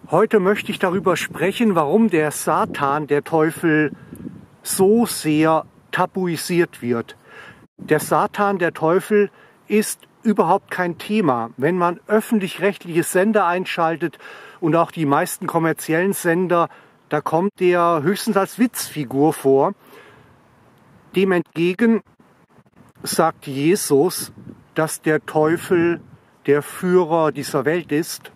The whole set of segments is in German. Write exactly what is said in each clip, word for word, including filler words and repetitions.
Heute möchte ich darüber sprechen, warum der Satan, der Teufel, so sehr tabuisiert wird. Der Satan, der Teufel, ist überhaupt kein Thema. Wenn man öffentlich-rechtliche Sender einschaltet und auch die meisten kommerziellen Sender, da kommt der höchstens als Witzfigur vor. Dem entgegen sagt Jesus, dass der Teufel der Führer dieser Welt ist.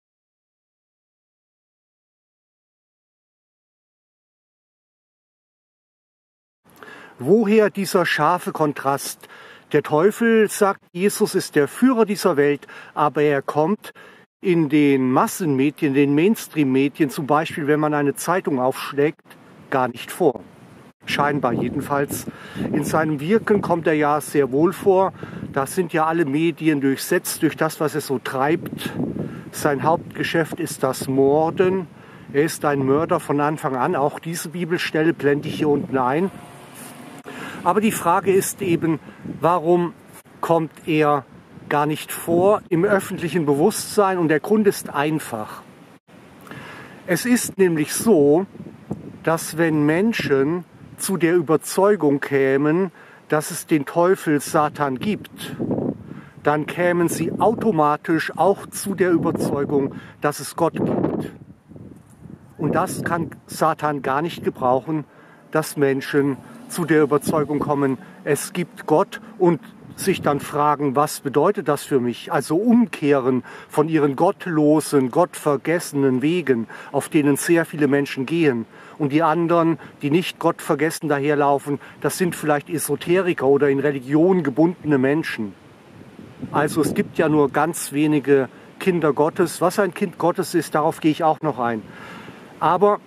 Woher dieser scharfe Kontrast? Der Teufel, sagt Jesus, ist der Führer dieser Welt, aber er kommt in den Massenmedien, den Mainstream-Medien, zum Beispiel wenn man eine Zeitung aufschlägt, gar nicht vor. Scheinbar jedenfalls. In seinem Wirken kommt er ja sehr wohl vor. Da sind ja alle Medien durchsetzt durch das, was er so treibt. Sein Hauptgeschäft ist das Morden. Er ist ein Mörder von Anfang an. Auch diese Bibelstelle blende ich hier unten ein. Aber die Frage ist eben, warum kommt er gar nicht vor im öffentlichen Bewusstsein? Und der Grund ist einfach. Es ist nämlich so, dass wenn Menschen zu der Überzeugung kämen, dass es den Teufel Satan gibt, dann kämen sie automatisch auch zu der Überzeugung, dass es Gott gibt. Und das kann Satan gar nicht gebrauchen, dass Menschen zu der Überzeugung kommen, es gibt Gott und sich dann fragen, was bedeutet das für mich? Also umkehren von ihren gottlosen, gottvergessenen Wegen, auf denen sehr viele Menschen gehen. Und die anderen, die nicht gottvergessen daherlaufen, das sind vielleicht Esoteriker oder in Religion gebundene Menschen. Also es gibt ja nur ganz wenige Kinder Gottes. Was ein Kind Gottes ist, darauf gehe ich auch noch ein. Aber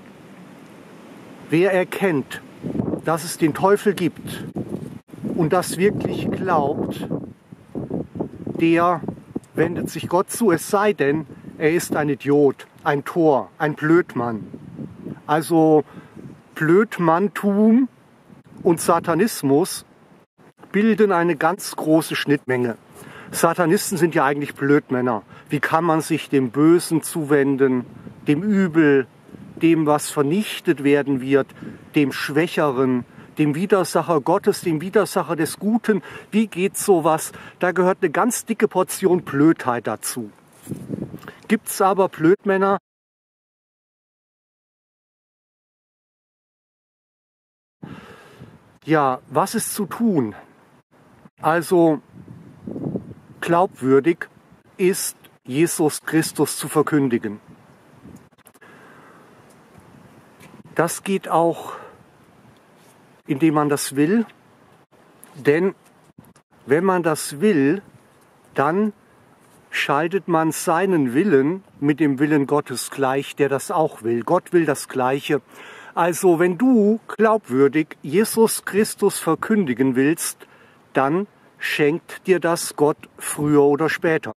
wer erkennt, dass es den Teufel gibt und das wirklich glaubt, der wendet sich Gott zu, es sei denn, er ist ein Idiot, ein Tor, ein Blödmann. Also Blödmanntum und Satanismus bilden eine ganz große Schnittmenge. Satanisten sind ja eigentlich Blödmänner. Wie kann man sich dem Bösen zuwenden, dem Übel, dem, was vernichtet werden wird, dem Schwächeren, dem Widersacher Gottes, dem Widersacher des Guten? Wie geht sowas? Da gehört eine ganz dicke Portion Blödheit dazu. Gibt es aber Blödmänner? Ja, was ist zu tun? Also glaubwürdig ist Jesus Christus zu verkündigen. Das geht auch, indem man das will, denn wenn man das will, dann schaltet man seinen Willen mit dem Willen Gottes gleich, der das auch will. Gott will das Gleiche. Also wenn du glaubwürdig Jesus Christus verkündigen willst, dann schenkt dir das Gott früher oder später.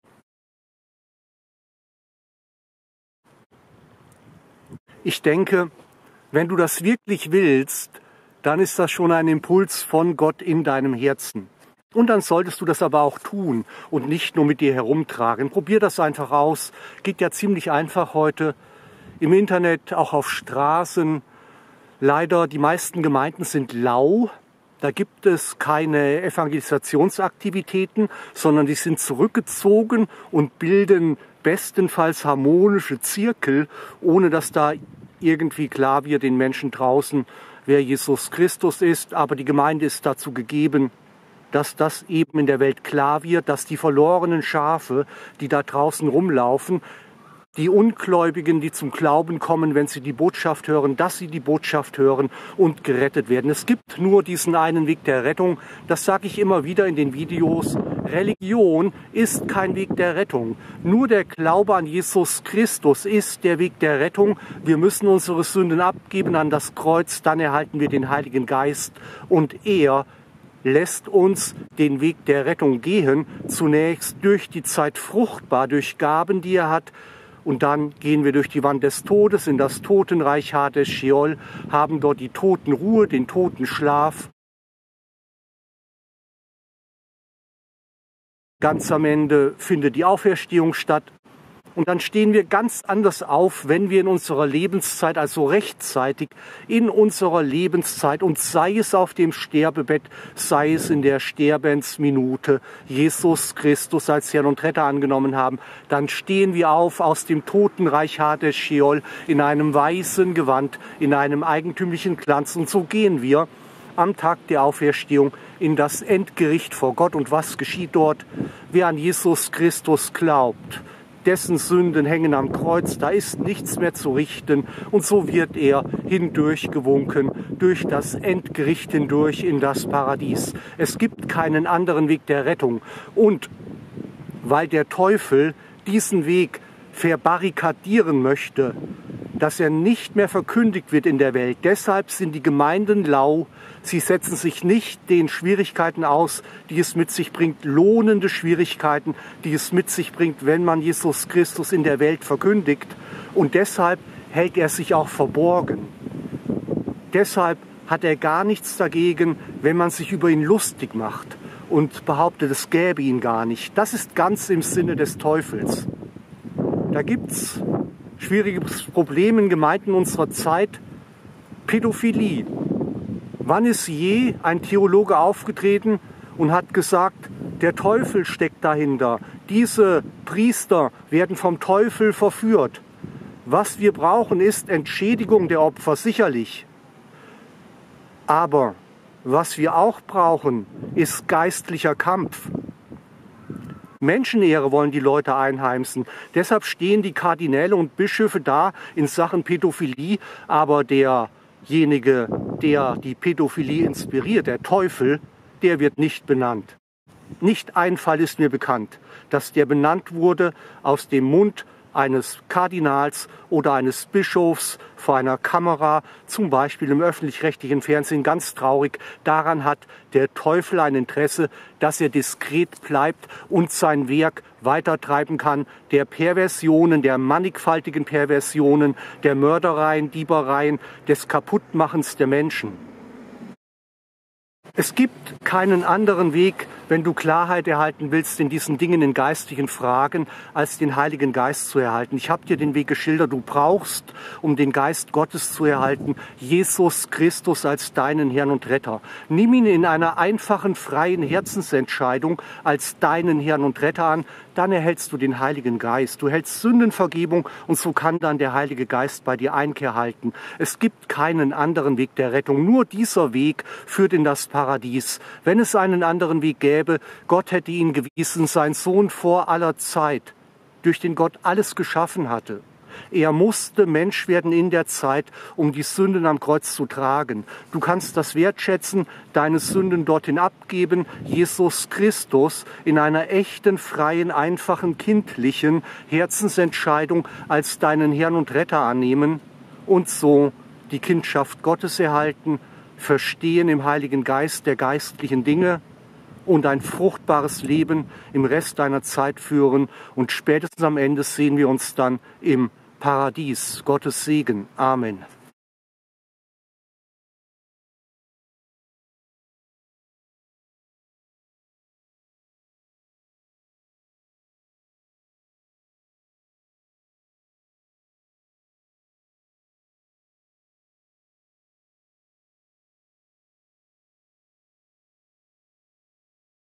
Ich denke, wenn du das wirklich willst, dann ist das schon ein Impuls von Gott in deinem Herzen. Und dann solltest du das aber auch tun und nicht nur mit dir herumtragen. Probier das einfach aus. Geht ja ziemlich einfach heute im Internet, auch auf Straßen. Leider, die meisten Gemeinden sind lau. Da gibt es keine Evangelisationsaktivitäten, sondern die sind zurückgezogen und bilden bestenfalls harmonische Zirkel, ohne dass da irgendwie klar wird den Menschen draußen, wer Jesus Christus ist. Aber die Gemeinde ist dazu gegeben, dass das eben in der Welt klar wird, dass die verlorenen Schafe, die da draußen rumlaufen, die Ungläubigen, die zum Glauben kommen, wenn sie die Botschaft hören, dass sie die Botschaft hören und gerettet werden. Es gibt nur diesen einen Weg der Rettung. Das sage ich immer wieder in den Videos. Religion ist kein Weg der Rettung. Nur der Glaube an Jesus Christus ist der Weg der Rettung. Wir müssen unsere Sünden abgeben an das Kreuz, dann erhalten wir den Heiligen Geist und er lässt uns den Weg der Rettung gehen, zunächst durch die Zeit fruchtbar, durch Gaben, die er hat. Und dann gehen wir durch die Wand des Todes in das Totenreich Hades, Sheol, haben dort die Totenruhe, den Totenschlaf. Ganz am Ende findet die Auferstehung statt. Und dann stehen wir ganz anders auf, wenn wir in unserer Lebenszeit, also rechtzeitig in unserer Lebenszeit, und sei es auf dem Sterbebett, sei es in der Sterbensminute, Jesus Christus als Herrn und Retter angenommen haben, dann stehen wir auf aus dem Totenreich Hades Sheol in einem weißen Gewand, in einem eigentümlichen Glanz. Und so gehen wir am Tag der Auferstehung in das Endgericht vor Gott. Und was geschieht dort? Wer an Jesus Christus glaubt, dessen Sünden hängen am Kreuz, da ist nichts mehr zu richten. Und so wird er hindurchgewunken, durch das Endgericht hindurch in das Paradies. Es gibt keinen anderen Weg der Rettung. Und weil der Teufel diesen Weg verbarrikadieren möchte, dass er nicht mehr verkündigt wird in der Welt, deshalb sind die Gemeinden lau. Sie setzen sich nicht den Schwierigkeiten aus, die es mit sich bringt, lohnende Schwierigkeiten, die es mit sich bringt, wenn man Jesus Christus in der Welt verkündigt. Und deshalb hält er sich auch verborgen. Deshalb hat er gar nichts dagegen, wenn man sich über ihn lustig macht und behauptet, es gäbe ihn gar nicht. Das ist ganz im Sinne des Teufels. Da gibt es schwieriges Problem in Gemeinden unserer Zeit. Pädophilie. Wann ist je ein Theologe aufgetreten und hat gesagt, der Teufel steckt dahinter. Diese Priester werden vom Teufel verführt. Was wir brauchen, ist Entschädigung der Opfer, sicherlich. Aber was wir auch brauchen, ist geistlicher Kampf. Menschenehre wollen die Leute einheimsen. Deshalb stehen die Kardinäle und Bischöfe da in Sachen Pädophilie. Aber derjenige, der die Pädophilie inspiriert, der Teufel, der wird nicht benannt. Nicht ein Fall ist mir bekannt, dass der benannt wurde aus dem Mund eines Kardinals oder eines Bischofs vor einer Kamera, zum Beispiel im öffentlich-rechtlichen Fernsehen, ganz traurig. Daran hat der Teufel ein Interesse, dass er diskret bleibt und sein Werk weitertreiben kann, der Perversionen, der mannigfaltigen Perversionen, der Mördereien, Diebereien, des Kaputtmachens der Menschen. Es gibt keinen anderen Weg, wenn du Klarheit erhalten willst in diesen Dingen, in geistlichen Fragen, als den Heiligen Geist zu erhalten. Ich habe dir den Weg geschildert. Du brauchst, um den Geist Gottes zu erhalten, Jesus Christus als deinen Herrn und Retter. Nimm ihn in einer einfachen, freien Herzensentscheidung als deinen Herrn und Retter an. Dann erhältst du den Heiligen Geist. Du erhältst Sündenvergebung und so kann dann der Heilige Geist bei dir Einkehr halten. Es gibt keinen anderen Weg der Rettung. Nur dieser Weg führt in das Paradies. Wenn es einen anderen Weg gäbe, Gott hätte ihn gewiesen, sein Sohn vor aller Zeit, durch den Gott alles geschaffen hatte. Er musste Mensch werden in der Zeit, um die Sünden am Kreuz zu tragen. Du kannst das wertschätzen, deine Sünden dorthin abgeben, Jesus Christus in einer echten, freien, einfachen, kindlichen Herzensentscheidung als deinen Herrn und Retter annehmen und so die Kindschaft Gottes erhalten, Verstehen im Heiligen Geist der geistlichen Dinge und ein fruchtbares Leben im Rest deiner Zeit führen. Und spätestens am Ende sehen wir uns dann im Paradies. Gottes Segen. Amen.